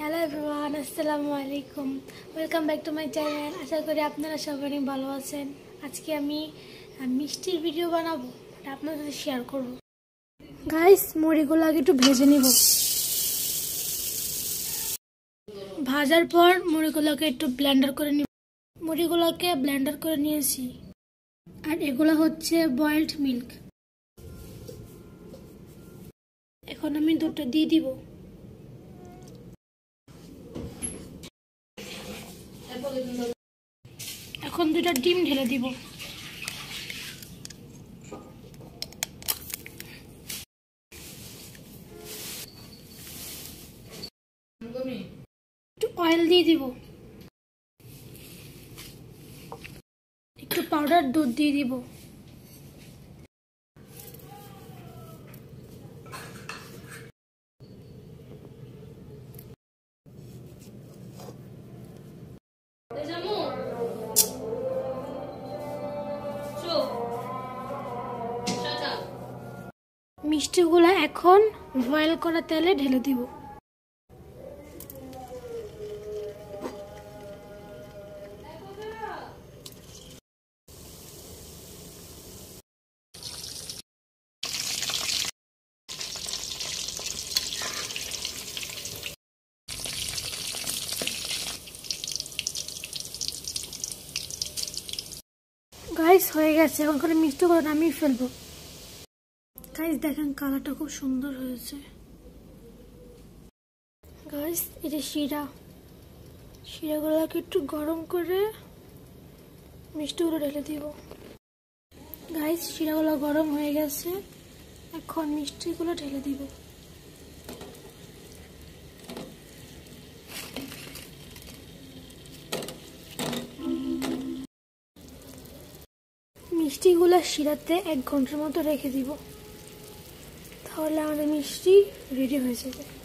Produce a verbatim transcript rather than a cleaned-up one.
Hello everyone, আসসালামু আলাইকুম। Welcome back to my channel. আশা করি আপনারা সবাই অনেক ভালো আছেন। আজকে আমি মিষ্টির ভিডিও বানাবো, এটা আপনাদের সাথে শেয়ার করব। গাইস, মুড়িগুলো আগে একটু ভেজে নিব। ভাজার পর মুড়িগুলোকে একটু ব্লেন্ডার করে নিব। মুড়িগুলোকে ব্লেন্ডার করে নিয়েছি। আর এগুলো হচ্ছে বয়েলড মিল্ক। এখন আমি দুটো দিয়ে দিব। এখন দুটো ডিম ঢেলে দিব। একটু অয়েল দিয়ে দিব। একটু পাউডার দুধ দিয়ে দিব। মিষ্টিগুলো এখন বয়েল করা তেলে ঢেলে দিব। গাইস, হয়ে গেছে। এখন করে মিষ্টিগুলো নামিয়ে ফেলবো। গাইস দেখেন, কালারটা খুব সুন্দর হয়েছে। গাইস, এটা শিরা। শিরাগুলোকে একটু গরম করে মিষ্টিগুলো ঢেলে দিব। গাইস, শিরাগুলো গরম হয়ে গেছে। এখন মিষ্টিগুলো ঢেলে দিব। মিষ্টিগুলো শিরাতে এক ঘন্টার মতো রেখে দিব, তাহলে আমাদের মিষ্টি রেডি হয়ে যাবে।